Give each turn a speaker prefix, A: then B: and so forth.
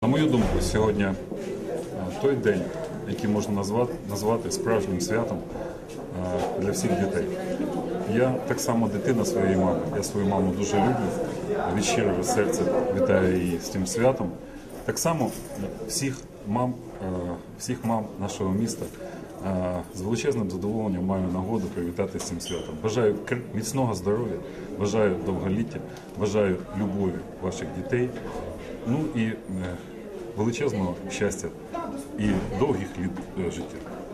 A: На мою думку, сьогодні той день, який можна назвати справжнім святом для всіх дітей. Я так само дитина своєї мами. Я свою маму дуже люблю, від щирого серця вітаю її з цим святом. Так само всіх мам нашого міста з величезним задоволенням маю нагоду привітати з цим святом. Бажаю міцного здоров'я, бажаю довголіття, бажаю любові ваших дітей, ну і величезного щастя і довгих літ життя.